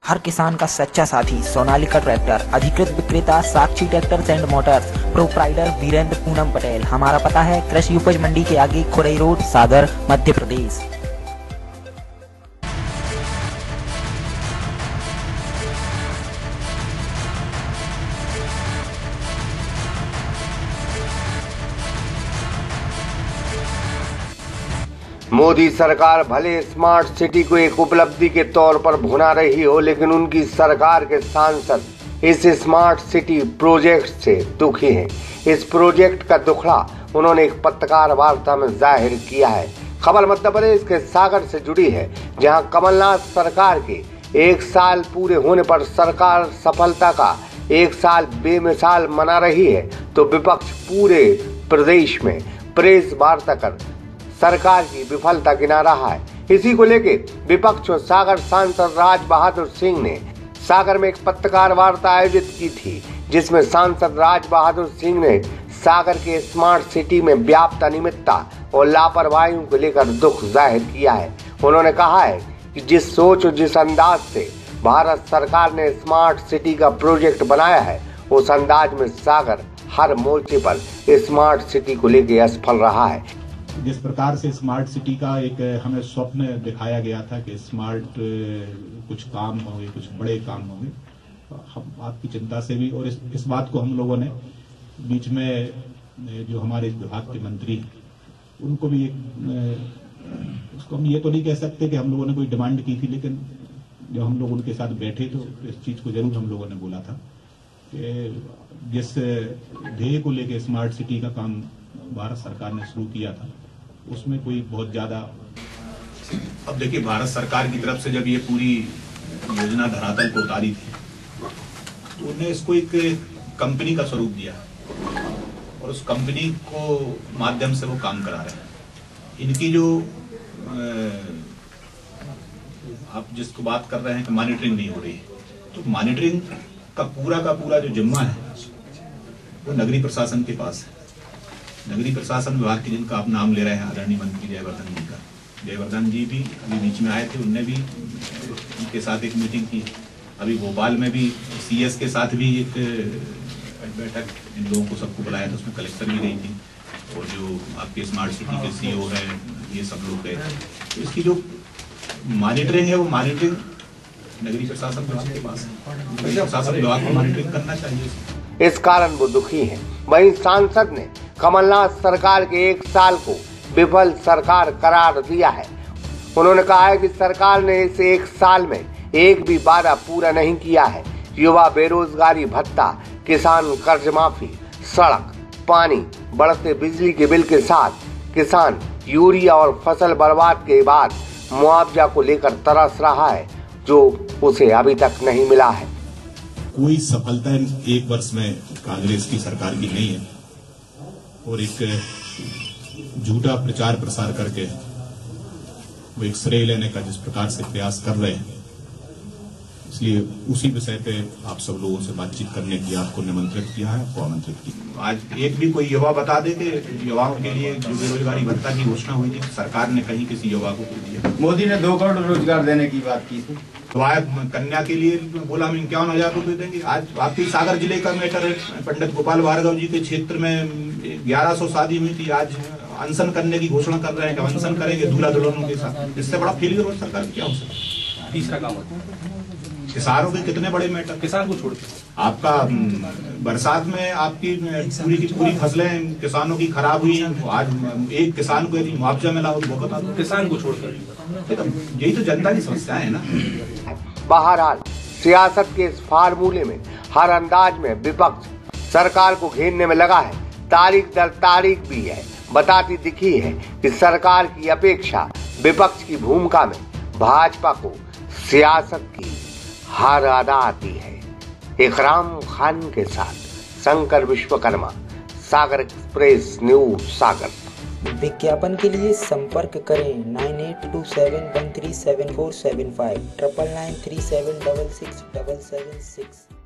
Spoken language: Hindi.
हर किसान का सच्चा साथी सोनालिका ट्रैक्टर, अधिकृत विक्रेता Sakshi tractors and motors, proprietor Virendra Poonam Patel. हमारा पता है कृषि उपज मंडी के आगे, खुरई रोड, सागर, मध्य प्रदेश। मोदी सरकार भले स्मार्ट सिटी को एक उपलब्धि के तौर पर भुना रही हो, लेकिन उनकी सरकार के सांसद इस स्मार्ट सिटी प्रोजेक्ट से दुखी हैं। इस प्रोजेक्ट का दुखड़ा उन्होंने एक पत्रकार वार्ता में जाहिर किया है। खबर मध्य प्रदेश के सागर से जुड़ी है, जहां कमलनाथ सरकार के 1 साल पूरे होने पर सरकार सफलता का 1 साल बेमिसाल मना रही है, तो विपक्ष पूरे प्रदेश में प्रेस वार्ता कर सरकार की विफलता गिना रहा है। इसी को लेके विपक्ष और सागर सांसद राज बहादुर सिंह ने सागर में एक पत्रकार वार्ता आयोजित की थी, जिसमें सांसद राज बहादुर सिंह ने सागर के स्मार्ट सिटी में व्याप्त अनियमितता और लापरवाहियों को लेकर दुख जाहिर किया है। उन्होंने कहा है कि जिस सोच और जिस अंदाज से भारत सरकार ने स्मार्ट सिटी का प्रोजेक्ट बनाया है, उस अंदाज में सागर हर मोर्चे पर स्मार्ट सिटी को लेकर असफल रहा है। जिस प्रकार से स्मार्ट सिटी का एक हमें स्वप्न दिखाया गया था कि स्मार्ट कुछ काम होंगे, कुछ बड़े काम होंगे, हम आपकी चिंता से भी, और इस बात को हम लोगों ने बीच में जो हमारे विभाग के मंत्री, उनको भी उसको हम ये तो नहीं कह सकते कि हम लोगों ने कोई डिमांड की थी, लेकिन जब हम लोग उनके साथ बैठे तो इस चीज को जरूर हम लोगों ने बोला था कि जिस ध्येय को लेकर स्मार्ट सिटी का काम भारत सरकार ने शुरू किया था, उसमें कोई बहुत ज्यादा, अब देखिए, भारत सरकार की तरफ से जब ये पूरी योजना धरातल को उतारी थी, तो उन्होंने इसको एक कंपनी का स्वरूप दिया और उस कंपनी को माध्यम से वो काम करा रहे हैं। इनकी जो आप जिसको बात कर रहे हैं कि मॉनिटरिंग नहीं हो रही है, तो मॉनिटरिंग का पूरा जो जिम्मा है वो नगरीय प्रशासन के पास है। नगरीय प्रशासन विभाग के जिनका आप नाम ले रहे हैं, आदरणीय मंत्री जयवर्धन जी का, जयवर्धन जी भी अभी बीच में आए थे, उनने भी उनके साथ एक मीटिंग की। अभी भोपाल में भी सीएस के साथ भी एक बैठक इन लोगों को सबको बुलाया था, उसमें कलेक्टर भी गई थी और जो आपके स्मार्ट सिटी के सीईओ है, ये सब लोग गए। तो इसकी जो मॉनिटरिंग है, वो मॉनिटरिंग नगरीय प्रशासन विभाग के पास है। नगरीय प्रशासन विभाग को मॉनिटरिंग करना चाहिए। इस कारण वो दुखी हैं। वहीं सांसद ने कमलनाथ सरकार के 1 साल को विफल सरकार करार दिया है। उन्होंने कहा है कि सरकार ने इस 1 साल में एक भी वादा पूरा नहीं किया है। युवा बेरोजगारी भत्ता, किसान कर्ज माफी, सड़क, पानी, बढ़ते बिजली के बिल के साथ किसान यूरिया और फसल बर्बाद के बाद मुआवजा को लेकर तरस रहा है, जो उसे अभी तक नहीं मिला है। कोई सफलता 1 वर्ष में कांग्रेस की सरकार की नहीं है, और एक झूठा प्रचार प्रसार करके वो एक श्रेय लेने का जिस प्रकार से प्रयास कर रहे हैं, इसलिए उसी विषय पे आप सब लोगों से बातचीत करने की आपको निमंत्रित किया है, आपको आमंत्रित किया। आज एक भी कोई युवा बता दे कि युवाओं के लिए जो बेरोजगारी भत्ता की घोषणा हुई थी, सरकार ने कहीं किसी युवा को दिया? मोदी ने 2 करोड़ रोजगार देने की बात की थी। कन्या के लिए बोला हम 51,000 रुपए देंगे। आज आपकी सागर जिले का मैटर है, पंडित गोपाल भार्गव जी के क्षेत्र में 1100 शादी हुई थी, आज अनशन करने की घोषणा कर रहे हैं कि अनशन करेंगे दूल्हा दुल्हनों के साथ। इससे बड़ा फेलियर और सरकार क्या हो सकता है? तीसरा काम होता है किसानों के कितने बड़े मैटर, किसान को छोड़ के आपका बरसात में आपकी पूरी की पूरी फसलें किसानों की खराब हुई। आज एक किसान को यदि मुआवजा मिला हो, वो बता दो, किसान को छोड़कर। यही तो जनता की समस्या है ना। बहरहाल सियासत के इस फार्मूले में हर अंदाज में विपक्ष सरकार को घेरने में लगा है। तारीख दर तारीख भी है बताती दिखी है कि सरकार की अपेक्षा विपक्ष की भूमिका में भाजपा को सियासत की हार अदा आती है। इकराम खान के साथ शंकर विश्वकर्मा, सागर एक्सप्रेस न्यूज सागर। विज्ञापन के लिए संपर्क करें 9827137475 99937667766।